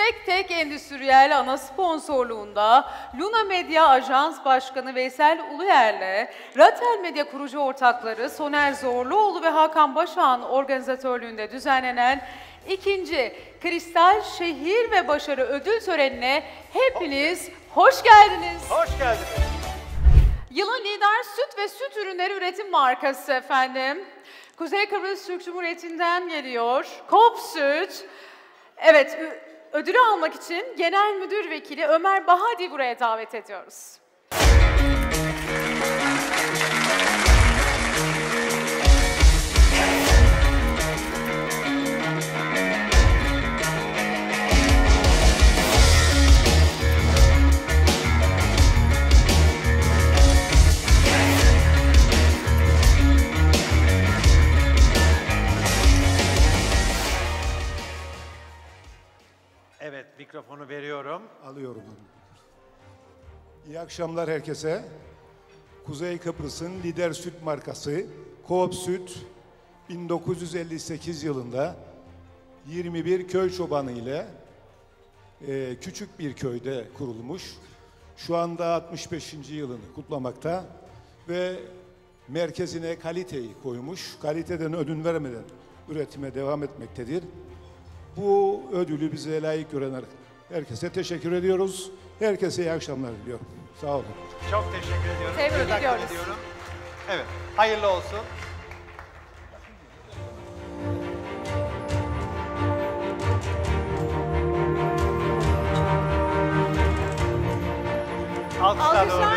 Tek Tek Endüstriyel ana sponsorluğunda Luna Medya Ajans Başkanı Veysel Uluyer'le Ratel Medya kurucu ortakları Soner Zorluoğlu ve Hakan Başak'ın organizatörlüğünde düzenlenen ikinci Kristal Şehir ve Başarı Ödül Töreni'ne hepiniz hoş geldiniz. Hoş geldiniz. Yılın lider süt ve süt ürünleri üretim markası efendim. Kuzey Kıbrıs Türk Cumhuriyeti'nden geliyor. Kop Süt. Evet, ödülü almak için Genel Müdür Vekili Ömer Bahadi buraya davet ediyoruz. Evet, mikrofonu veriyorum. Alıyorum. İyi akşamlar herkese. Kuzey Kıbrıs'ın lider süt markası Coop Süt 1958 yılında 21 köy çobanı ile küçük bir köyde kurulmuş. Şu anda 65. yılını kutlamakta ve merkezine kaliteyi koymuş. Kaliteden ödün vermeden üretime devam etmektedir. Bu ödülü bize layık gören herkese teşekkür ediyoruz. Herkese iyi akşamlar diliyorum. Sağ olun. Çok teşekkür ediyorum. Tebrik Takdir ediyoruz. ediyorum. Evet, hayırlı olsun. Alkışlar.